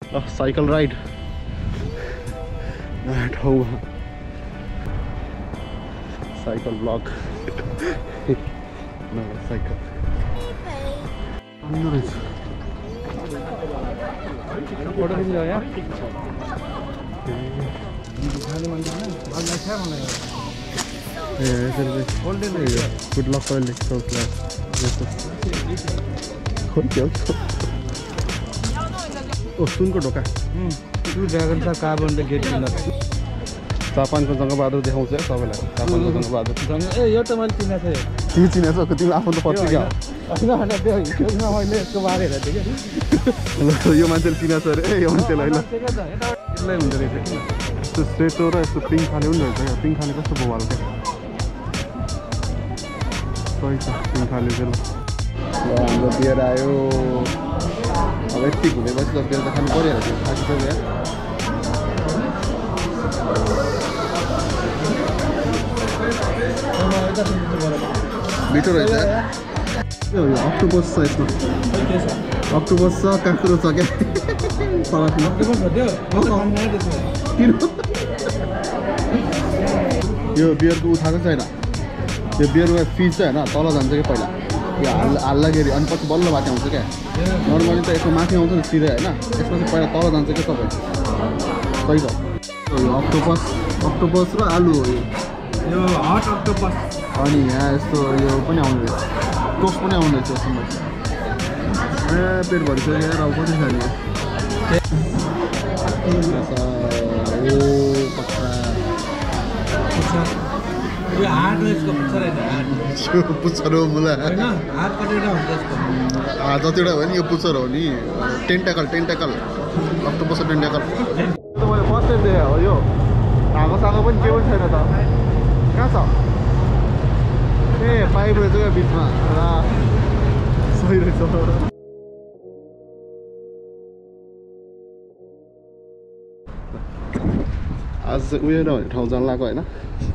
Cycle ride ठाउँमा cycle blog cycle रहेछ photo खिच्नु यहाँ गुड लक फर सुनको ढोका ड्रागन छ कार्बन द गेट जापानको जङ्गबहादुर देखाउँछ सबैलाई जापानको जङ्गबहादुर ए यो त मैले चिनेको थिएँ तिमी चिनेछौ तिमीलाई आफ्नो त पत्रिका होइन त्यो हिजोमा मैले यसको बारे हेरेको थिएँ हो यो मान्छेले चिनेछ अरे ए यो मान्छेले होइन यसलाई हुँदो रहेछ किन यस्तो सेतो र यस्तो पिङ्क खाले पनि रहेछ क्या पिङ्क खाले कस्तो बोवाल क्या सही छ पिङ्क खाले चाहिँ ल हाम्रो बियर आयो अब यति घुमेपछि त बियर त खानु परिहाल्छ थाकिसक्यो यहाँ मिठो रहेछ यो अक्टोपस छ यसमा अक्टोपस छ काँक्रो छ क्या यो बियरको उठाएको छैन यो बियरमा फिज चाहिँ होइन तल जान्छ कि पहिला यो हाल्दाखेरि अनि पछि बल्ल माथि आउँछ क्या नर्मली त यसको माथि आउँछ नि सिधै होइन यसमा चाहिँ पहिला तल जान्छ क्या तपाईँ सही छ यो अक्टोपस र आलु हो यो हट अक्टोपस अनि यहाँ यस्तो यो पनि आउने रहेछ टोस्ट पनि आउने रहेछ यसमा ए पेट भरिसक्यो यहाँ अब कति खाने पुच्छर हो मुला जतिवटा भयो नि यो पुच्छर हो नि टेन्टाकल अक्टोपस टेन्टाकल मैले फर्स्ट टाइम देखेँ हो यो धागोसागो पनि के पनि छैन त कहाँ छ ए पाइप रहेछ क्या बिचमा सही रहेछ आज चाहिँ उयो भन्ने ठाउँ जान लाग्यो होइन सो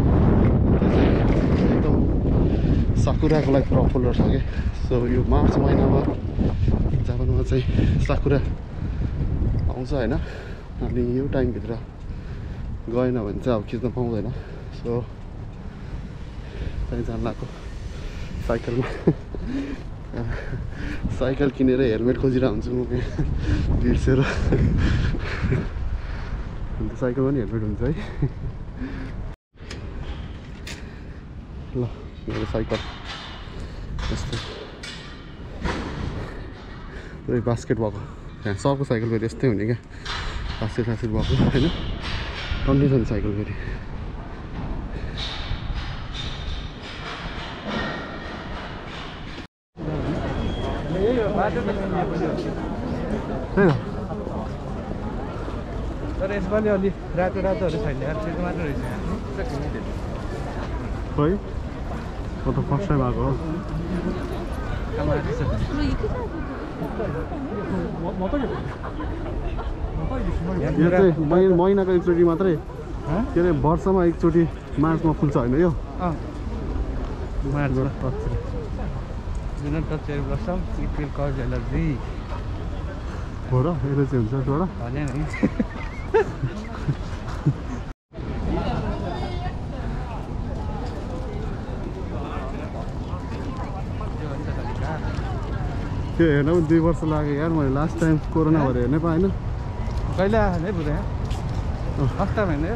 एकदम साकुराको लागि पपुलर छ कि सो यो मार्च महिनामा जापानमा चाहिँ साकुरा आउँछ होइन अनि यो टाइमभित्र गएन भने चाहिँ अब खिच्न पाउँदैन सो त्यहीँ जान लाग्यो साइकलमा साइकल किनेर हेलमेट खोजिरहेको हुन्छु म बिर्सेर अन्त साइकलमा पनि हेलमेट हुन्छ है ल मेरो साइकल यस्तो पुरै बास्केट भएको यहाँ सबको साइकल फेरि यस्तै हुने क्या बास्केट भएको होइन कन्डिसन साइकल फेरि तर यसपालि अलि रातोहरू छैन यार त्यो मात्र रहेछ खै म त फर्स्ट टाइम आएको हो यो चाहिँ महिनाको एकचोटि मात्रै के अरे वर्षमा एकचोटि मार्चमा फुल्छ होइन यो Do not touch your blossom, it will cause allergy. हो र एलर्जी हुन्छ त्यसबाट भने नि त्यो हेर्न पनि 2 वर्ष लाग्यो यार मैले लास्ट टाइम कोरोना भएर हेर्नै पाएन कहिले आयो है बुझेँ फर्स्ट टाइम होइन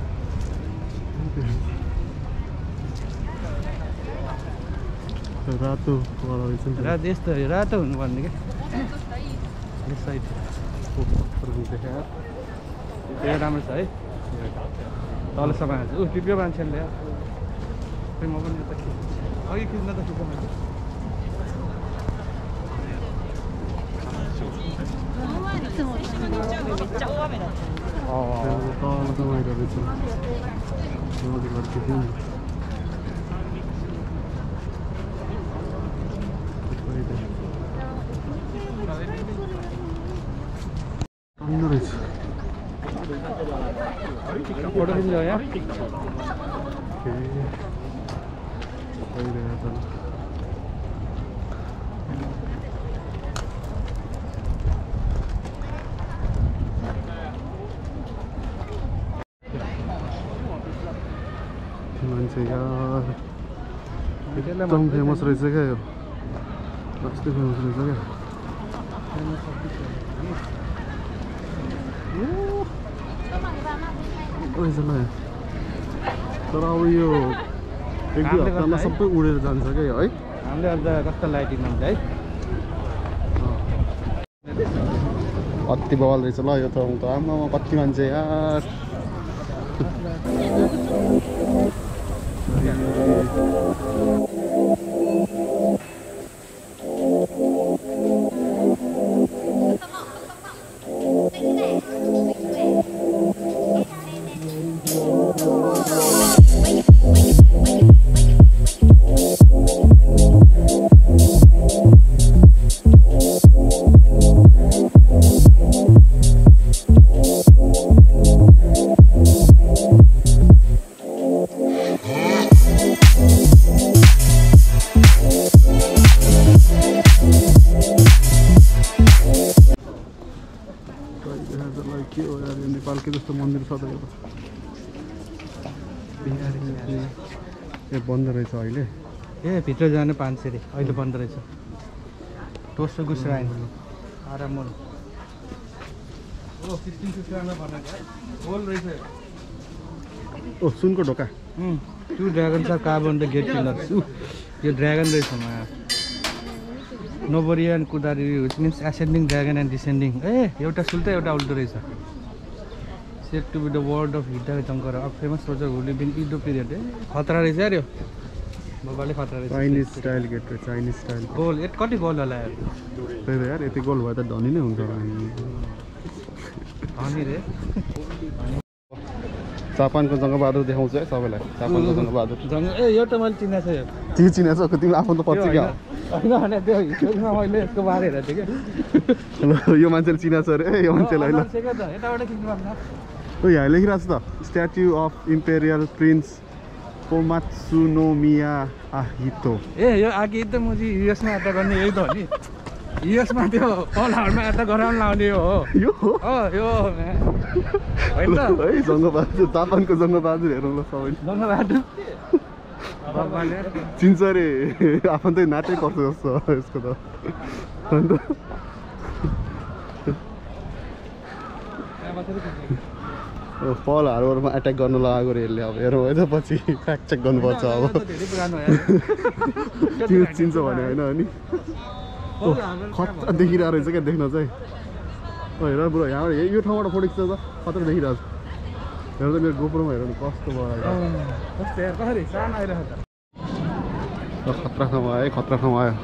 रातो रहेछ रातो यस्तो रातो हुनुपर्ने क्या यस साइड त्यो राम्रो छ है तलसम्म आएको छ ऊ टिप्यो मान्छेले खै म पनि यता अघि खिच्न त खिच्छ मैले फोटो खिच्नु यहाँ मान्छे यार एकदम फेमस रहेछ क्या यो कस्तो फेमस रहेछ क्या तर अब यो एक दुई हप्तामा सबै उडेर जान्छ क्या है हामीले अन्त कस्तो लाइटिङ हुन्छ है कति बवाल रहेछ ल यो त आमामा कति मान्छे यार नेपालकै जस्तो मन्दिर छ त यो बन्द रहेछ अहिले ए भित्र जानु 500 रे अहिले बन्द रहेछ टोसो गुसराइन आराम ओ 1550 मा बनाएको गोल रहेछ ओ सुनको ढोका टु ड्रागन छ कार्बन द गेट पिलर्स यो ड्रागन रहेछ मा नोबरियन कुदारी which means ascending dragon and descending ए एउटा सुल्टा एउटा उल्टो रहेछ said to be the word of Hidda Shankara, a famous soldier who lived in Edo period. खतरा रहेछ यार यो बाबाले खतरा रहेछ चाइनिज स्टाइल गेट रे चाइनिज स्टाइल गोल यति कति गोल होला यार त्यही त यार यति गोल भए त धनी नै हुन्छ धनी रे जापानको जङ्गबहादुर देखाउँछु है सबैलाई जापानको जङ्गबहादुर ए यो त मैले चिनेको छु तिमी चिनेछ तिमीले आफू त पछि क्या हैन हैन त्यो हिस्टोरीमा मैले यसको बारे हेरेको थिएँ के यो मान्छेले चिनेछ अरे ए यो मान्छेलाई ल यताबाट खिच्नु पर्छ ओ यहाँ लेखिरहेको छ त statue of imperial prince Komatsunomiya Akihito ए यो आगे त म चाहिँ युएसमा यात्रा गर्ने यही त हो नि युएसमा त्यो पलहरमा यात्रा गराउन लाउने हो यो यो होइन त है जङ्गबहादुर जापानको जङ्गबहादुर हेरौँ ल सबै जङ्गबहादुर चिन्छ अरे आफन्त नाटै पर्छ जस्तो यसको त अन्त पल हार्बरमा एट्याक गर्न लगाएको रे यसले अब हेरौँ है त पछि फ्याक्ट चेक गर्नुपर्छ अब त्यो चिन्छ भने होइन अनि खतरा देखिरहेको रहेछ क्या देख्न चाहिँ हेर बुढो यहाँबाट यो ठाउँबाट फोटो खिच्छ त खतरा देखिरहेको छ हेर त मेरो गोप्रोमा हेर कस्तो भयो खतरा ठाउँ आयो खतरा ठाउँ आयो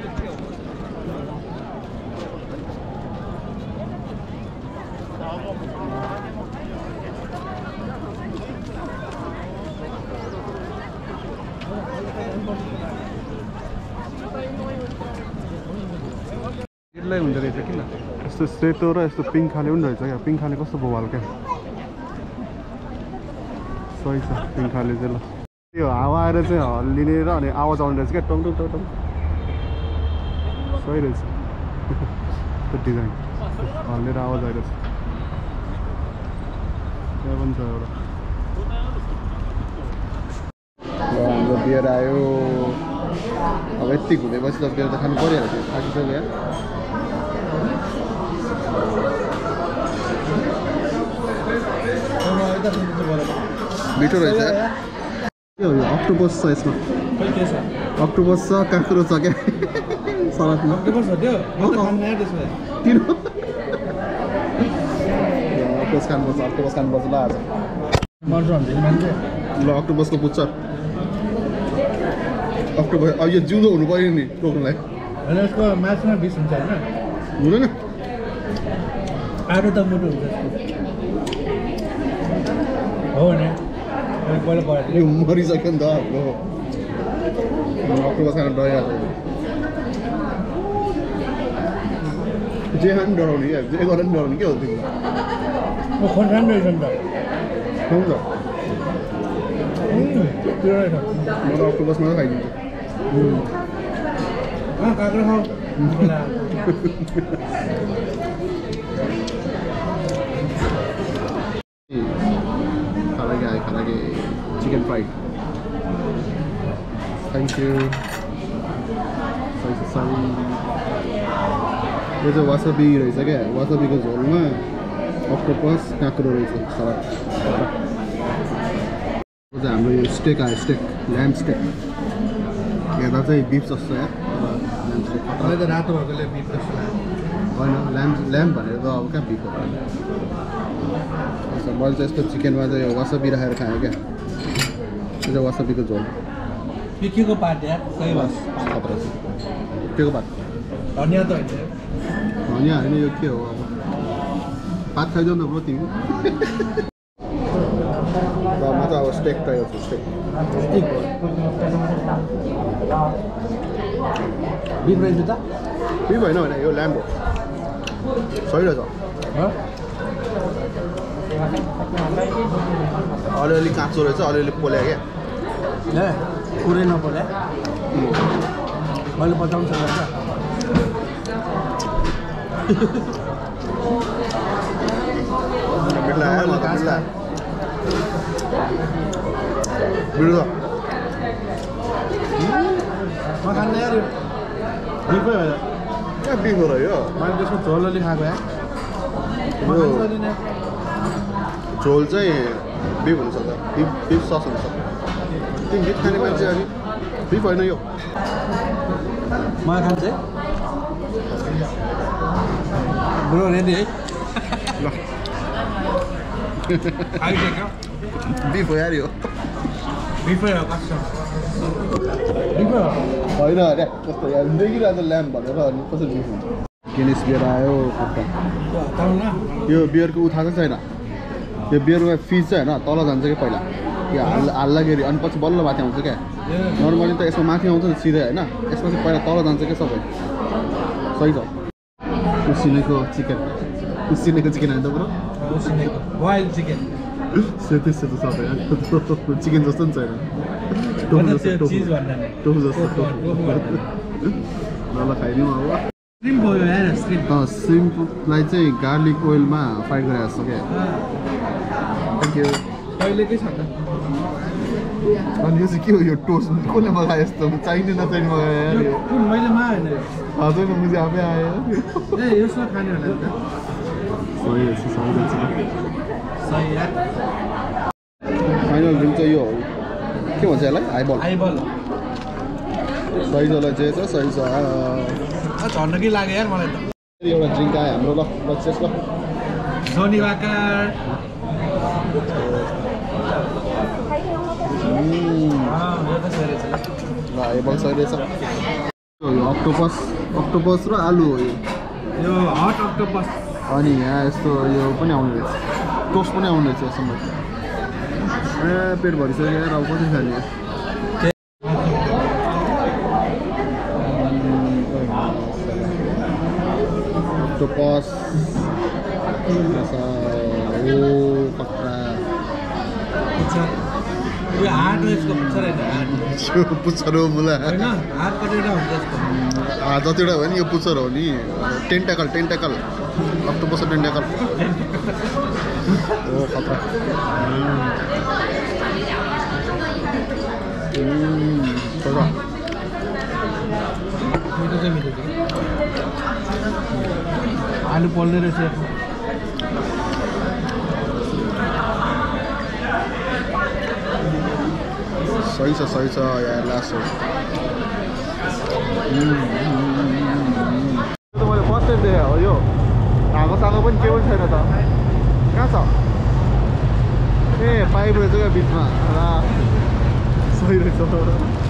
हुँदो रहेछ किन यस्तो सेतो र यस्तो पिङ्क खाले पनि रहेछ क्या पिङ्क खाले कस्तो बोवाल क्या सही छ पिङ्क खाले चाहिँ ल यो हावा आएर चाहिँ हल्लिने र अनि आवाज आउने रहेछ क्या टङ टङ टङ टङ सही रहेछ त्यो डिजाइन हल्लिएर आवाज आइरहेछ त्यहाँ पनि छ एउटा हाम्रो बियर आयो अब यति घुमेपछि त बियर त खानु परिहाल्छ थाकिसक्यो यहाँ मिठो रहेछ यो अक्टोपस छ यसमा अक्टोपस छ काँक्रो छ क्या सलादमा अक्टोपस खानुपर्छ अक्टोपस खानुपर्छ ल आज ल अक्टोपसको पुच्छ अक्टोपस अब यो जिउँदो हुनु पऱ्यो नि टोक्नुलाई यसको मासुमा बिस हुन्छ होइन हुँदैन आलु त मुटु हुन्छ हो नि यो मरिसक्यो नि त हाम्रो अक्टोपस खान डराइहाल्छ जे खानु डराउने क्या जे गरेर पनि डराउने के हो तिमीलाई खोर्सानी रहेछ नि त हुन्छ त्यो रहेछ म त अक्टोपस मात्रै खाइदिन्छु काँक्रो खाऊ खाना के chicken fried Thank you. Sorry. यो चाहिँ वासाबी रहेछ क्या वासाबीको झोलमा अक्टोपस काँक्रो रहेछ सलाद यो चाहिँ हाम्रो यो स्टेक आयो स्टेक ल्याम्ब स्टेक हेर्दा चाहिँ बिफ जस्तो यार ल्याम्ब स्टेक मलाई त रातो भएकोले बिफ जस्तो लाग्यो होइन ल्याम्ब भनेर त अब कहाँ बिफ हो मैले चाहिँ यस्तो चिकनमा चाहिँ यो वासाबी राखेर खाएँ क्या यो चाहिँ वासाबीको झोल के को पार्ट यार सही बस खतरा छ के को पात धनिया त होइन धनिया होइन यो के हो अब भात खाइदेऊ न ब्रो तिमी म चाहिँ अब स्टेक चाहिएको छु स्टेक बिफ रहेछ त बिफ होइन भने यो ल्याम्ब हो सही रहेछ अलिअलि काँचो रहेछ अलिअलि पोल्या क्या ए पुरै नपोल्या मैले बचाउनु सक्छ मिठला आयो मिठला मिठो म खान्न यार बिफै हो क्या बिफ हो र यो मैले त्यसको झोल अलि खाएको यार झोल चाहिँ बिफ हुनसक्छ बिफ सस हुनसक्छ तिमी बिफ खाने मान्छे अनि बिफ होइन यो म खान्छ है ब्रो रेडी है ल आइसक्यो बिफ हो यार यो बिफै हो कस्तो बिफै हो होइन अरे कस्तो यार देखिरहेको ल्याम्प भनेर अनि कसरी बिफ हुन्छ गिनिस बियर आयो यो बियरको उ थाहा छैन यो बियरको फिज चाहिँ होइन तल जान्छ क्या पहिला यो हाल्दाखेरि अनि पछि बल्ल माथि आउँछ क्या नर्मली त यसमा माथि आउँछ नि सिधै होइन यसमा चाहिँ पहिला तल जान्छ क्या सबै सही छ उसिनेको चिकन होइन त ब्रो बोइल चिकन सेतो सेतो सबै चिकन जस्तो नि छैन टोफु जस्तो ल खाइदिउँ अब श्रिम्पलाई चाहिँ गार्लिक ओइलमा फ्राई गरेर जस्तो क्या थ्याङ्क यू पहिलेकै छ त अनि यो चाहिँ के हो यो टोस्ट कसले मगायो यस्तो चाहिने नचाहिने मगायो यार यो मैले मागेन हजुर मुझे आफै आयो ए यसमा खाने होला नि त सही यार फाइनल ड्रिङ्क चाहिँ यो हो के भन्छ यसलाई हाइबल सही छ ल जे छ सही छ झर्न कि लाग्यो यार मलाई त एउटा ड्रिङ्क आयो हाम्रो ल चेस ल सोनी बाकर ल हाइबल सही रहेछ यो अक्टोपस र आलु हो यो हट अक्टोपस अनि यहाँ यस्तो यो पनि आउने रहेछ टोस्ट पनि आउने रहेछ यसमा ए पेट भरिसक्यो यार अब कति खाने अक्टोपस यो हाट यसको पुच्छर होइन हाट पुच्छर हो मुला होइन हाट कतिवटा हुन्छ यसको जतिवटा भयो नि यो पुच्छर हो नि टेन्टाकल अक्टोपस टेन्टाकल ओ खतरा मिठो चाहिँ मिठो आलु पोल्ने रहेछ सही छ यार लास्ट हो मैले फर्स्ट टाइम देखेँ हो यो धागोसागो पनि के पनि छैन त कहाँ छ ए पाइप रहेछ क्या बिचमा सही रहेछ